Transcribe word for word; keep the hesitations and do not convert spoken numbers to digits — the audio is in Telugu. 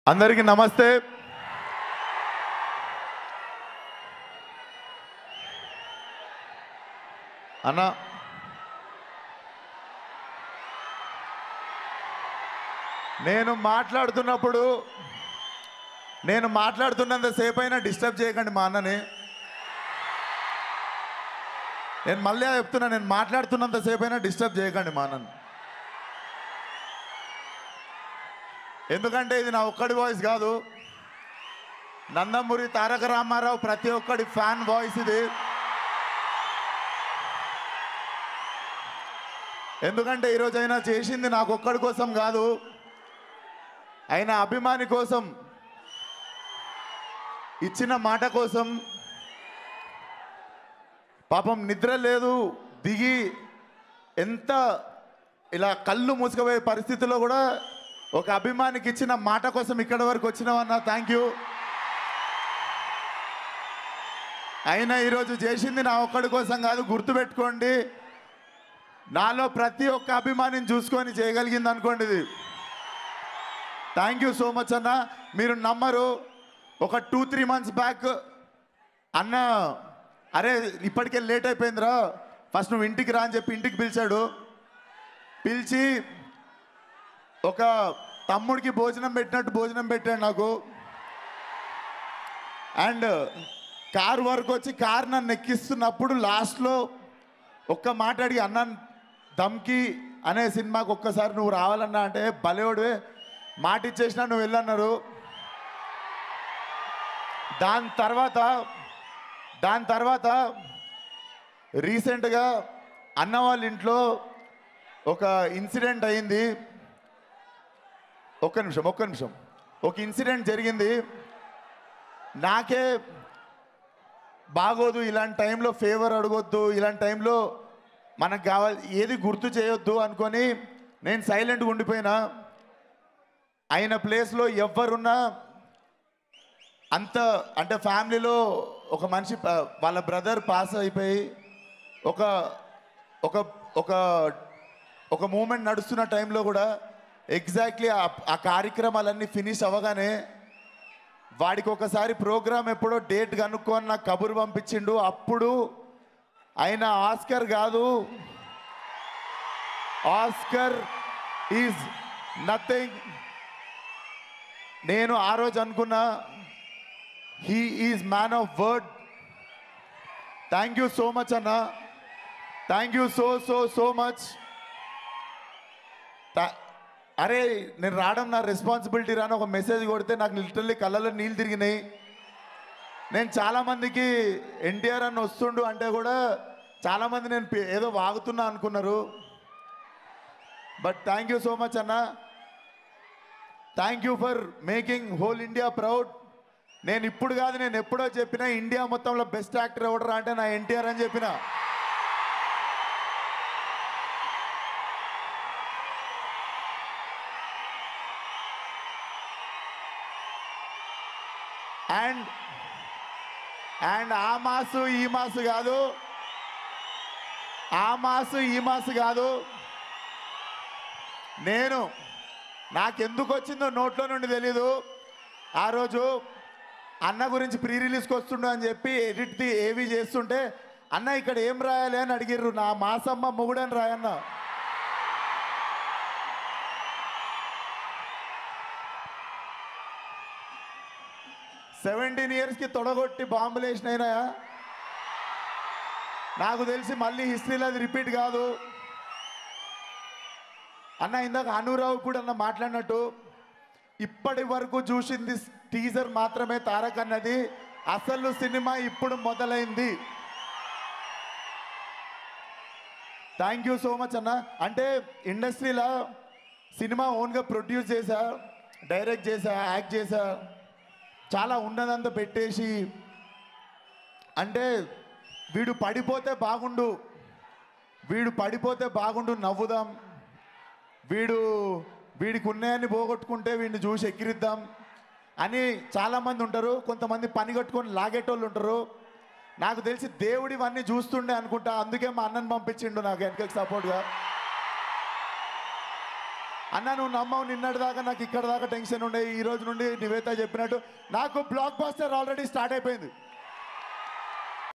అందరికీ నమస్తే. అన్న నేను మాట్లాడుతున్నప్పుడు నేను మాట్లాడుతున్నంత సేపు అయినా డిస్టర్బ్ చేయకండి మా అన్నని. నేను మళ్ళీ చెప్తున్నా, నేను మాట్లాడుతున్నంత సేపు అయినా డిస్టర్బ్ చేయకండి మా అన్నని. ఎందుకంటే ఇది నా ఒక్కడి వాయిస్ కాదు, నందమూరి తారక రామారావు ప్రతి ఒక్కడి ఫ్యాన్ వాయిస్ ఇది. ఎందుకంటే ఈరోజు అయినా చేసింది నాకు ఒక్కడి కోసం కాదు, ఆయన అభిమాని కోసం, ఇచ్చిన మాట కోసం. పాపం నిద్ర లేదు, దిగి ఎంత ఇలా కళ్ళు మూసుకుపోయే పరిస్థితిలో కూడా ఒక అభిమానికి ఇచ్చిన మాట కోసం ఇక్కడి వరకు వచ్చినామన్నా. Thank you. అయినా ఈరోజు చేసింది నా ఒక్కడి కోసం కాదు, గుర్తుపెట్టుకోండి. నాలో ప్రతి ఒక్క అభిమానిని చూసుకొని చేయగలిగింది అనుకోండి ఇది. థ్యాంక్ యూ సో మచ్ అన్న. మీరు నమ్మరు, ఒక టూ త్రీ మంత్స్ బ్యాక్ అన్న అరే ఇప్పటికే లేట్ అయిపోయిందిరా, ఫస్ట్ నువ్వు ఇంటికి రా అని చెప్పి ఇంటికి పిలిచాడు. పిలిచి ఒక తమ్ముడికి భోజనం పెట్టినట్టు భోజనం పెట్టాడు నాకు. అండ్ కార్ వరకు వచ్చి కార్ నన్ను ఎక్కిస్తున్నప్పుడు లాస్ట్లో ఒక్క మాట అడిగి, అన్న దమ్కి అనే సినిమాకి ఒక్కసారి నువ్వు రావాలన్నా అంటే, భలేవాడివే మాట ఇచ్చేసినా నువ్వు వెళ్ళన్నారు. దాని తర్వాత దాని తర్వాత రీసెంట్గా అన్న వాళ్ళ ఇంట్లో ఒక ఇన్సిడెంట్ అయింది. ఒక్క నిమిషం ఒక్క నిమిషం ఒక ఇన్సిడెంట్ జరిగింది. నాకే బాగోదు, ఇలాంటి టైంలో ఫేవర్ అడగొద్దు, ఇలాంటి టైంలో మనకు కావాలి ఏది గుర్తు చేయొద్దు అనుకొని నేను సైలెంట్గా ఉండిపోయినా. ఆయన ప్లేస్లో ఎవరున్నా అంత అంటే ఫ్యామిలీలో ఒక మనిషి వాళ్ళ బ్రదర్ పాస్ అయిపోయి ఒక ఒక ఒక ఒక మూమెంట్ నడుస్తున్న టైంలో కూడా ఎగ్జాక్ట్లీ ఆ కార్యక్రమాలన్నీ ఫినిష్ అవ్వగానే వాడికి ఒకసారి ప్రోగ్రామ్ ఎప్పుడో డేట్ కనుక్కొని నాకు కబురు పంపించిండు. అప్పుడు ఆయన ఆస్కర్ కాదు, ఆస్కర్ ఈజ్ నథింగ్. నేను ఆ రోజు అనుకున్నా, he is man of word. Thank you so much అన్న, thank you so so so much. అరే నేను రావడం నా రెస్పాన్సిబిలిటీ రాని ఒక మెసేజ్ కొడితే నాకు లిటరల్లీ కళ్ళలో నీళ్ళు తిరిగినాయి. నేను చాలామందికి ఎన్టీఆర్ అని వస్తుండు అంటే కూడా చాలామంది నేను ఏదో వాగుతున్నా అనుకున్నారు. But thank you so much అన్న. Thank you for making whole India proud. నేను ఇప్పుడు కాదు, నేను ఎప్పుడో చెప్పినా ఇండియా మొత్తంలో బెస్ట్ యాక్టర్ ఎవడరా అంటే నా ఎన్టీఆర్ అని చెప్పిన. అండ్ అండ్ ఆ మాసు ఈ మాసు కాదు, ఆ మాసు ఈ మాసు కాదు. నేను నాకెందుకు వచ్చిందో నోట్లో నుండి తెలీదు. ఆ రోజు అన్న గురించి ప్రీ రిలీజ్కి వస్తుండు అని చెప్పి ఎడిట్ది ఏవి చేస్తుంటే, అన్న ఇక్కడ ఏం రాయాలి అని అడిగిర్రు. నా మాసమ్మ మొగుడని రాయన్న. సెవెంటీన్ ఇయర్స్కి తొడగొట్టి బాంబులు వేసినైనా నాకు తెలిసి మళ్ళీ హిస్టరీలో అది రిపీట్ కాదు. అన్న ఇందాక అనురావు కూడా అన్న మాట్లాడినట్టు, ఇప్పటి వరకు చూసింది టీజర్ మాత్రమే తారక్ అన్నది, అసలు సినిమా ఇప్పుడు మొదలైంది. థ్యాంక్ యూ సో మచ్ అన్న. అంటే ఇండస్ట్రీలో సినిమా ఓన్గా ప్రొడ్యూస్ చేశా, డైరెక్ట్ చేశా, యాక్ట్ చేశా, చాలా ఉన్నదంతా పెట్టేసి, అంటే వీడు పడిపోతే బాగుండు, వీడు పడిపోతే బాగుండు నవ్వుదాం, వీడు వీడికి ఉన్నాయని పోగొట్టుకుంటే వీడిని చూసి ఎక్కిరిద్దాం అని చాలామంది ఉంటారు. కొంతమంది పని కట్టుకొని లాగేటోళ్ళు ఉంటారు. నాకు తెలిసి దేవుడు ఇవన్నీ చూస్తుండే అనుకుంటా, అందుకే మా అన్నని పంపించిండు నాకు వెనకకి సపోర్ట్గా. అన్న నువ్వు నమ్మవు, నిన్నటి దాకా నాకు ఇక్కడ దాకా టెన్షన్ ఉండే, ఈ రోజు నుండి నివేత చెప్పినట్టు నాకు బ్లాక్ బాస్టర్ ఆల్రెడీ స్టార్ట్ అయిపోయింది.